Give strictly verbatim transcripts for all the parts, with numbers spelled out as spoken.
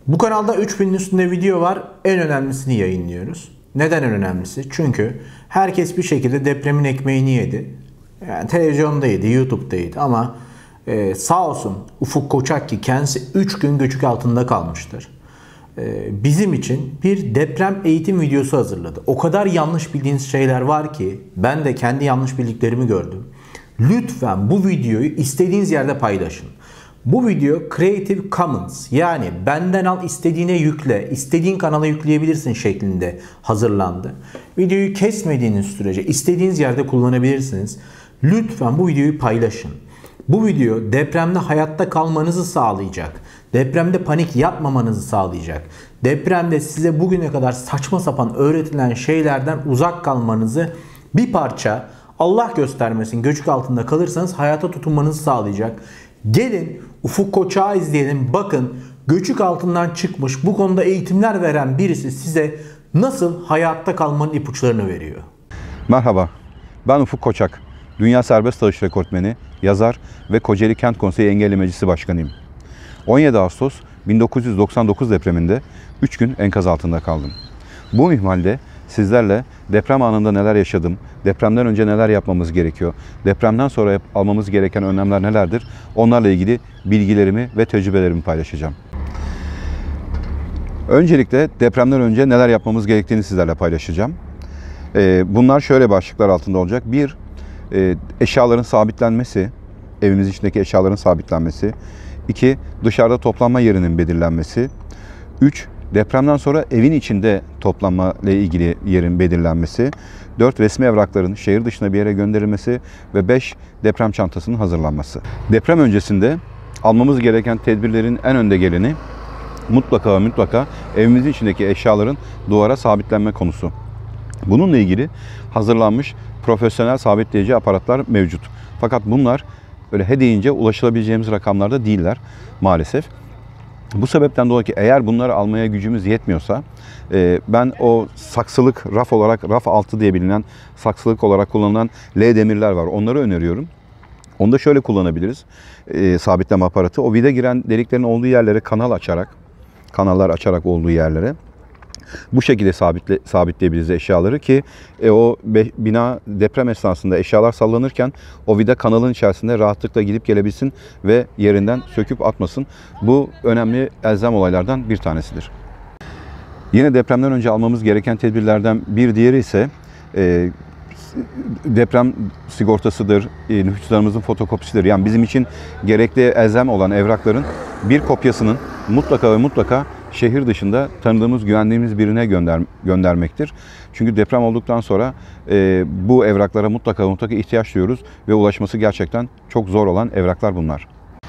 Bu kanalda üç binin üstünde video var. En önemlisini yayınlıyoruz. Neden en önemlisi? Çünkü herkes bir şekilde depremin ekmeğini yedi. Yani televizyonda yedi, YouTube'da yedi ama e, sağ olsun Ufuk Koçak ki kendisi üç gün göçük altında kalmıştır. E, bizim için bir deprem eğitim videosu hazırladı. O kadar yanlış bildiğiniz şeyler var ki ben de kendi yanlış bildiklerimi gördüm. Lütfen bu videoyu istediğiniz yerde paylaşın. Bu video Creative Commons yani benden al istediğine yükle, istediğin kanala yükleyebilirsin şeklinde hazırlandı. Videoyu kesmediğiniz sürece istediğiniz yerde kullanabilirsiniz. Lütfen bu videoyu paylaşın. Bu video depremde hayatta kalmanızı sağlayacak. Depremde panik yapmamanızı sağlayacak. Depremde size bugüne kadar saçma sapan öğretilen şeylerden uzak kalmanızı bir parça Allah göstermesin göçük altında kalırsanız hayata tutunmanızı sağlayacak. Gelin Ufuk Koçak'ı izleyelim. Bakın göçük altından çıkmış bu konuda eğitimler veren birisi size nasıl hayatta kalmanın ipuçlarını veriyor. Merhaba, ben Ufuk Koçak. Dünya Serbest Dalış Rekortmeni, yazar ve Kocaeli Kent Konseyi Engellemecisi Başkanıyım. on yedi Ağustos bin dokuz yüz doksan dokuz depreminde üç gün enkaz altında kaldım. Bu minvalde sizlerle deprem anında neler yaşadım, depremden önce neler yapmamız gerekiyor, depremden sonra almamız gereken önlemler nelerdir, onlarla ilgili bilgilerimi ve tecrübelerimi paylaşacağım. Öncelikle depremden önce neler yapmamız gerektiğini sizlerle paylaşacağım. Bunlar şöyle başlıklar altında olacak. Bir, eşyaların sabitlenmesi, evimiz içindeki eşyaların sabitlenmesi. İki, dışarıda toplanma yerinin belirlenmesi. Üç, depremden sonra evin içinde toplanma ile ilgili yerin belirlenmesi. Dört, resmi evrakların şehir dışına bir yere gönderilmesi. Ve beş, deprem çantasının hazırlanması. Deprem öncesinde almamız gereken tedbirlerin en önde geleni mutlaka ve mutlaka evimizin içindeki eşyaların duvara sabitlenme konusu. Bununla ilgili hazırlanmış profesyonel sabitleyici aparatlar mevcut. Fakat bunlar öyle he deyince ulaşılabileceğimiz rakamlarda değiller maalesef. Bu sebepten dolayı ki eğer bunları almaya gücümüz yetmiyorsa ben o saksılık raf olarak raf altı diye bilinen saksılık olarak kullanılan L demirler var. Onları öneriyorum. Onu da şöyle kullanabiliriz. E, sabitleme aparatı. O vida giren deliklerin olduğu yerlere kanal açarak, kanallar açarak olduğu yerlere bu şekilde sabitle, sabitleyebiliriz eşyaları ki e, o be, bina deprem esnasında eşyalar sallanırken o vida kanalın içerisinde rahatlıkla gidip gelebilsin ve yerinden söküp atmasın. Bu önemli elzem olaylardan bir tanesidir. Yine depremden önce almamız gereken tedbirlerden bir diğeri ise e, deprem sigortasıdır, e, nüfuslarımızın fotokopisidir. Yani bizim için gerekli elzem olan evrakların bir kopyasının mutlaka ve mutlaka şehir dışında tanıdığımız, güvendiğimiz birine gönder, göndermektir. Çünkü deprem olduktan sonra e, bu evraklara mutlaka mutlaka ihtiyaç duyuyoruz ve ulaşması gerçekten çok zor olan evraklar bunlar.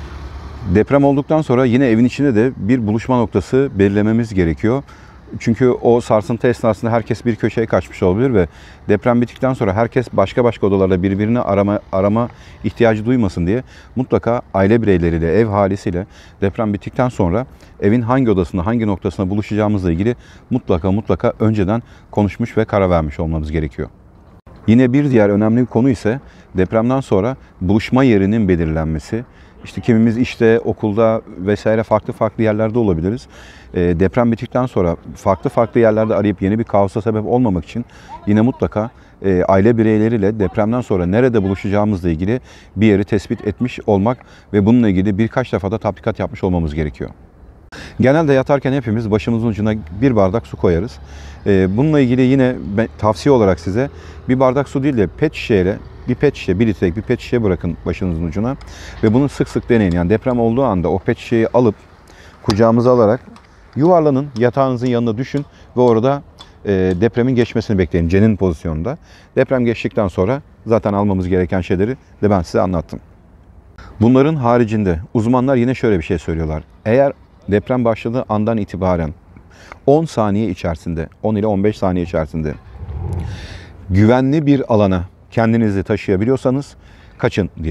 Deprem olduktan sonra yine evin içinde de bir buluşma noktası belirlememiz gerekiyor. Çünkü o sarsıntı esnasında herkes bir köşeye kaçmış olabilir ve deprem bittikten sonra herkes başka başka odalarda birbirini arama, arama ihtiyacı duymasın diye mutlaka aile bireyleriyle, ev halisiyle deprem bittikten sonra evin hangi odasında, hangi noktasında buluşacağımızla ilgili mutlaka mutlaka önceden konuşmuş ve karar vermiş olmamız gerekiyor. Yine bir diğer önemli bir konu ise depremden sonra buluşma yerinin belirlenmesi. İşte kimimiz işte, okulda vesaire farklı farklı yerlerde olabiliriz. E, deprem bittikten sonra farklı farklı yerlerde arayıp yeni bir kaosa sebep olmamak için yine mutlaka e, aile bireyleriyle depremden sonra nerede buluşacağımızla ilgili bir yeri tespit etmiş olmak ve bununla ilgili birkaç defa da tatbikat yapmış olmamız gerekiyor. Genelde yatarken hepimiz başımızın ucuna bir bardak su koyarız. E, bununla ilgili yine ben, tavsiye olarak size bir bardak su değil de pet şişeyle bir pet şişe, bir litrelik bir pet şişe bırakın başınızın ucuna ve bunu sık sık deneyin. Yani deprem olduğu anda o pet şişeyi alıp kucağımıza alarak yuvarlanın, yatağınızın yanına düşün ve orada e, depremin geçmesini bekleyin cenin pozisyonunda. Deprem geçtikten sonra zaten almamız gereken şeyleri de ben size anlattım. Bunların haricinde uzmanlar yine şöyle bir şey söylüyorlar. Eğer deprem başladığı andan itibaren on saniye içerisinde, on ile on beş saniye içerisinde güvenli bir alana kendinizi taşıyabiliyorsanız kaçın diye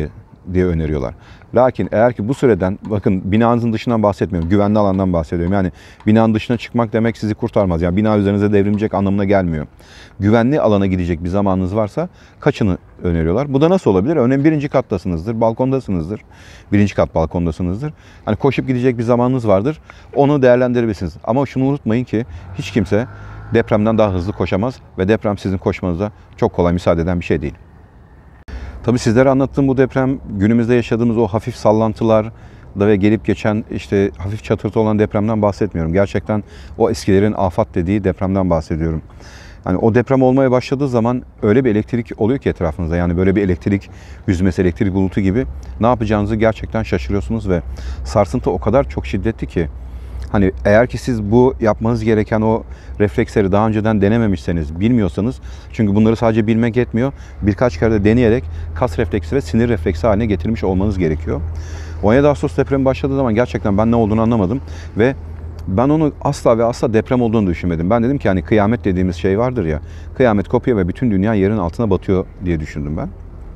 diye öneriyorlar. Lakin eğer ki bu süreden, bakın binanızın dışından bahsetmiyorum, güvenli alandan bahsediyorum. Yani binanın dışına çıkmak demek sizi kurtarmaz. Yani bina üzerinize devrilecek anlamına gelmiyor. Güvenli alana gidecek bir zamanınız varsa kaçını öneriyorlar. Bu da nasıl olabilir? Örneğin birinci kattasınızdır, balkondasınızdır. Birinci kat balkondasınızdır. Hani koşup gidecek bir zamanınız vardır. Onu değerlendirebilirsiniz. Ama şunu unutmayın ki hiç kimse depremden daha hızlı koşamaz ve deprem sizin koşmanıza çok kolay müsaade eden bir şey değil. Tabii sizlere anlattığım bu deprem, günümüzde yaşadığımız o hafif sallantılar da ve gelip geçen işte hafif çatırtı olan depremden bahsetmiyorum. Gerçekten o eskilerin afat dediği depremden bahsediyorum. Yani o deprem olmaya başladığı zaman öyle bir elektrik oluyor ki etrafınızda. Yani böyle bir elektrik hüzmesi, elektrik bulutu gibi ne yapacağınızı gerçekten şaşırıyorsunuz ve sarsıntı o kadar çok şiddetli ki hani eğer ki siz bu yapmanız gereken o refleksleri daha önceden denememişseniz, bilmiyorsanız, çünkü bunları sadece bilmek yetmiyor, birkaç kere de deneyerek kas refleksi ve sinir refleksi haline getirmiş olmanız gerekiyor. on yedi Ağustos depremi başladığı zaman gerçekten ben ne olduğunu anlamadım ve ben onu asla ve asla deprem olduğunu düşünmedim. Ben dedim ki hani kıyamet dediğimiz şey vardır ya, kıyamet kopuyor ve bütün dünya yerin altına batıyor diye düşündüm ben.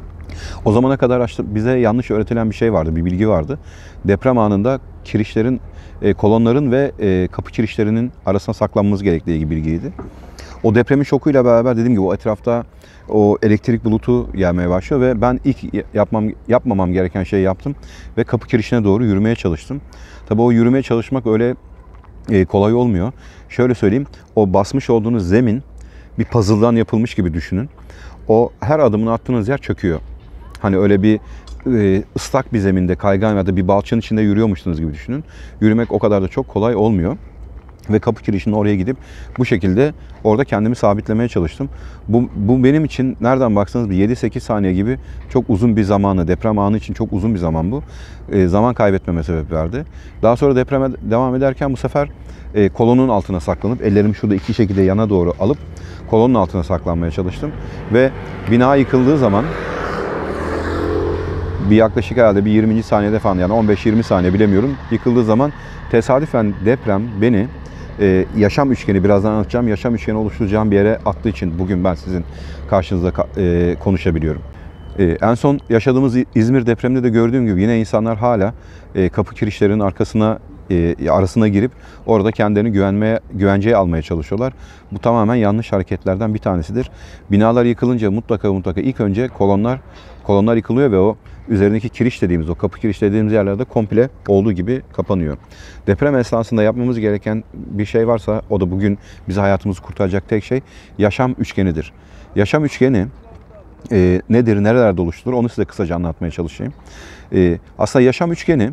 O zamana kadar bize yanlış öğretilen bir şey vardı, bir bilgi vardı. Deprem anında kirişlerin, kolonların ve kapı kirişlerinin arasına saklanmamız gerektiği gibi bilgiydi. O depremin şokuyla beraber dediğim gibi o etrafta o elektrik bulutu gelmeye başlıyor ve ben ilk yapmam yapmamam gereken şeyi yaptım ve kapı kirişine doğru yürümeye çalıştım. Tabii o yürümeye çalışmak öyle kolay olmuyor. Şöyle söyleyeyim, o basmış olduğunuz zemin bir puzzle'dan yapılmış gibi düşünün. O her adımını attığınız yer çöküyor. Hani öyle bir e, ıslak bir zeminde, kaygan ya da bir balçanın içinde yürüyormuşsunuz gibi düşünün. Yürümek o kadar da çok kolay olmuyor. Ve kapı kirişinin oraya gidip bu şekilde orada kendimi sabitlemeye çalıştım. Bu, bu benim için nereden baksanız bir yedi sekiz saniye gibi çok uzun bir zamanı, deprem anı için çok uzun bir zaman bu. E, zaman kaybetmeme sebep verdi. Daha sonra depreme devam ederken bu sefer e, kolonun altına saklanıp, ellerimi şurada iki şekilde yana doğru alıp kolonun altına saklanmaya çalıştım. Ve bina yıkıldığı zaman bir yaklaşık herhalde bir yirminci saniyede falan, yani on beş yirmi saniye bilemiyorum, yıkıldığı zaman tesadüfen deprem beni e, yaşam üçgeni, birazdan anlatacağım, yaşam üçgeni oluşturacağım bir yere attığı için bugün ben sizin karşınızda e, konuşabiliyorum. E, en son yaşadığımız İzmir depreminde de gördüğüm gibi yine insanlar hala e, kapı kirişlerinin arkasına e, arasına girip orada kendilerini güvenmeye, güvenceye almaya çalışıyorlar. Bu tamamen yanlış hareketlerden bir tanesidir. Binalar yıkılınca mutlaka mutlaka ilk önce kolonlar kolonlar yıkılıyor ve o üzerindeki kiriş dediğimiz, o kapı kiriş dediğimiz yerlerde komple olduğu gibi kapanıyor. Deprem esnasında yapmamız gereken bir şey varsa, o da bugün bizi, hayatımızı kurtaracak tek şey yaşam üçgenidir. Yaşam üçgeni e, nedir, nerelerde oluşturulur, onu size kısaca anlatmaya çalışayım. E, aslında yaşam üçgeni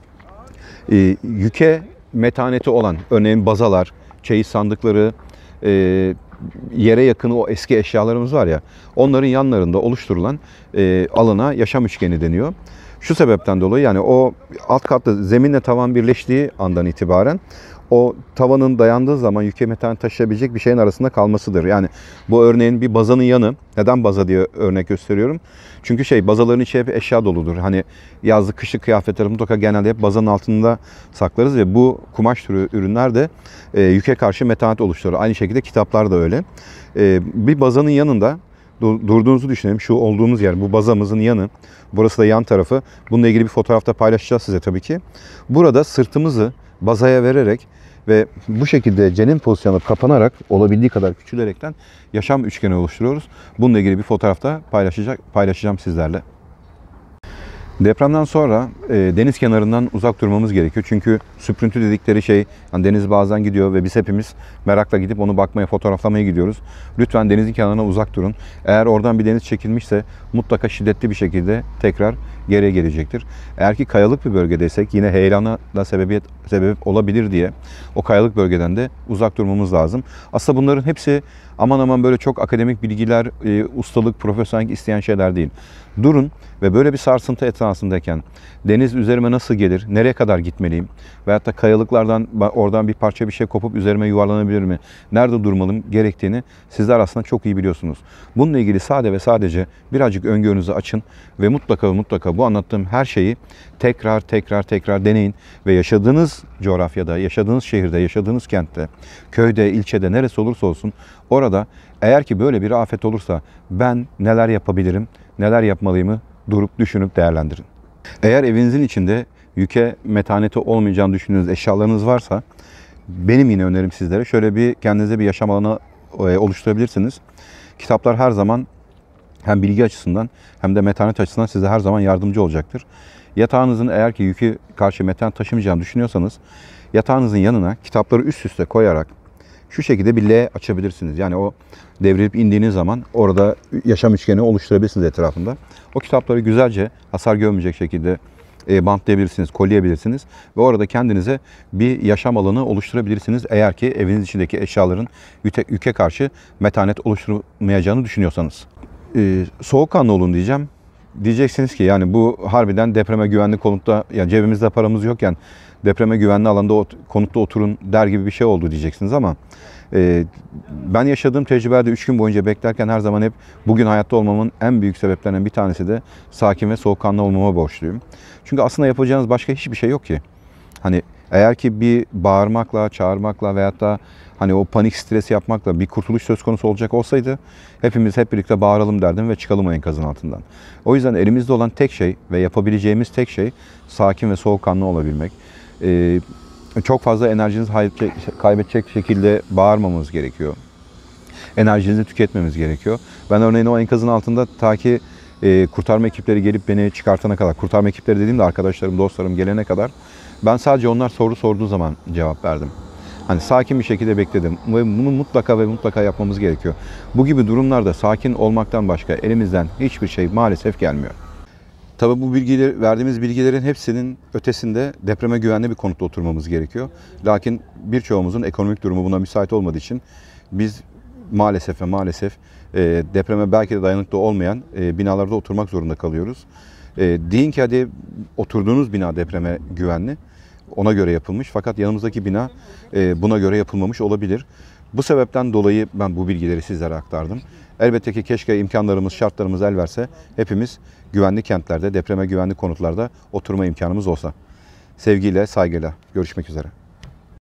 e, yüke metaneti olan, örneğin bazalar, çeyiz sandıkları, e, yere yakın o eski eşyalarımız var ya, onların yanlarında oluşturulan e, alana yaşam üçgeni deniyor. Şu sebepten dolayı, yani o alt katta zeminle tavan birleştiği andan itibaren o tavanın dayandığı zaman yüke metanet taşıyabilecek bir şeyin arasında kalmasıdır. Yani bu örneğin bir bazanın yanı, neden baza diye örnek gösteriyorum? Çünkü şey, bazaların içi hep eşya doludur. Hani yazlık kışlık kıyafetleri mutlaka genelde hep bazanın altında saklarız ve bu kumaş türü ürünler de e, yüke karşı metanet oluşturur. Aynı şekilde kitaplar da öyle. E, bir bazanın yanında durduğunuzu düşünelim. Şu olduğumuz yer, bu bazamızın yanı. Burası da yan tarafı. Bununla ilgili bir fotoğrafta paylaşacağız size tabii ki. Burada sırtımızı bazaya vererek ve bu şekilde cenin pozisyonu kapanarak, olabildiği kadar küçülerekten yaşam üçgeni oluşturuyoruz. Bununla ilgili bir fotoğrafta paylaşacak, paylaşacağım sizlerle. Depremden sonra e, deniz kenarından uzak durmamız gerekiyor. Çünkü süprüntü dedikleri şey, yani deniz bazen gidiyor ve biz hepimiz merakla gidip onu bakmaya, fotoğraflamaya gidiyoruz. Lütfen denizin kenarına uzak durun. Eğer oradan bir deniz çekilmişse mutlaka şiddetli bir şekilde tekrar geriye gelecektir. Eğer ki kayalık bir bölgedeysek yine heyelana da sebebiyet, sebep olabilir diye o kayalık bölgeden de uzak durmamız lazım. Aslında bunların hepsi aman aman böyle çok akademik bilgiler, e, ustalık, profesyonellik isteyen şeyler değil. Durun ve böyle bir sarsıntı etrafındayken deniz üzerime nasıl gelir, nereye kadar gitmeliyim veyahut da kayalıklardan oradan bir parça bir şey kopup üzerime yuvarlanabilir mi, nerede durmalım gerektiğini sizler aslında çok iyi biliyorsunuz. Bununla ilgili sade ve sadece birazcık öngörünüzü açın ve mutlaka mutlaka bu anlattığım her şeyi tekrar tekrar tekrar deneyin ve yaşadığınız coğrafyada, yaşadığınız şehirde, yaşadığınız kentte, köyde, ilçede, neresi olursa olsun orada eğer ki böyle bir afet olursa ben neler yapabilirim, neler yapmalıyımı durup düşünüp değerlendirin. Eğer evinizin içinde yüke metaneti olmayacağını düşündüğünüz eşyalarınız varsa benim yine önerim sizlere şöyle bir kendinize bir yaşam alanı oluşturabilirsiniz. Kitaplar her zaman hem bilgi açısından hem de metanet açısından size her zaman yardımcı olacaktır. Yatağınızın eğer ki yükü karşı metanet taşımayacağını düşünüyorsanız yatağınızın yanına kitapları üst üste koyarak şu şekilde bir L açabilirsiniz. Yani o devrilip indiğiniz zaman orada yaşam üçgeni oluşturabilirsiniz etrafında. O kitapları güzelce hasar görmeyecek şekilde bantlayabilirsiniz, kolyeyebilirsiniz ve orada kendinize bir yaşam alanı oluşturabilirsiniz. Eğer ki eviniz içindeki eşyaların yüke, yüke karşı metanet oluşturmayacağını düşünüyorsanız. Ee, soğukkanlı olun diyeceğim. Diyeceksiniz ki yani bu harbiden depreme güvenli konutta, yani cebimizde paramız yokken depreme güvenli alanda konutta oturun der gibi bir şey oldu diyeceksiniz ama e, ben yaşadığım tecrübelerde üç gün boyunca beklerken her zaman hep bugün hayatta olmamın en büyük sebeplerinden bir tanesi de sakin ve soğukkanlı olmama borçluyum. Çünkü aslında yapacağınız başka hiçbir şey yok ki. Hani eğer ki bir bağırmakla, çağırmakla veyahut da hani o panik stres yapmakla bir kurtuluş söz konusu olacak olsaydı hepimiz hep birlikte bağıralım derdim ve çıkalım o enkazın altından. O yüzden elimizde olan tek şey ve yapabileceğimiz tek şey sakin ve soğukkanlı olabilmek. Ee, çok fazla enerjinizi kaybedecek şekilde bağırmamamız gerekiyor. Enerjinizi tüketmemiz gerekiyor. Ben örneğin o enkazın altında ta ki e, kurtarma ekipleri gelip beni çıkartana kadar, kurtarma ekipleri dediğimde arkadaşlarım, dostlarım gelene kadar ben sadece onlar soru sorduğu zaman cevap verdim. Hani sakin bir şekilde bekledim ve bunu mutlaka ve mutlaka yapmamız gerekiyor. Bu gibi durumlarda sakin olmaktan başka elimizden hiçbir şey maalesef gelmiyor. Tabii bu bilgileri, verdiğimiz bilgilerin hepsinin ötesinde depreme güvenli bir konutta oturmamız gerekiyor. Lakin birçoğumuzun ekonomik durumu buna müsait olmadığı için biz maalesef ve maalesef e, depreme belki de dayanıklı olmayan e, binalarda oturmak zorunda kalıyoruz. E, deyin ki hadi oturduğunuz bina depreme güvenli, ona göre yapılmış fakat yanımızdaki bina e, buna göre yapılmamış olabilir. Bu sebepten dolayı ben bu bilgileri sizlere aktardım. Elbette ki keşke imkanlarımız, şartlarımız el verse hepimiz güvenli kentlerde, depreme güvenli konutlarda oturma imkanımız olsa. Sevgiyle, saygıyla görüşmek üzere.